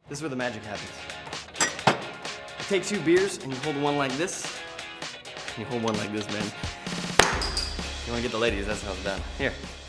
This is where the magic happens. You take 2 beers and you hold one like this, and you hold one like this, man. You wanna get the ladies, that's how it's done. Here.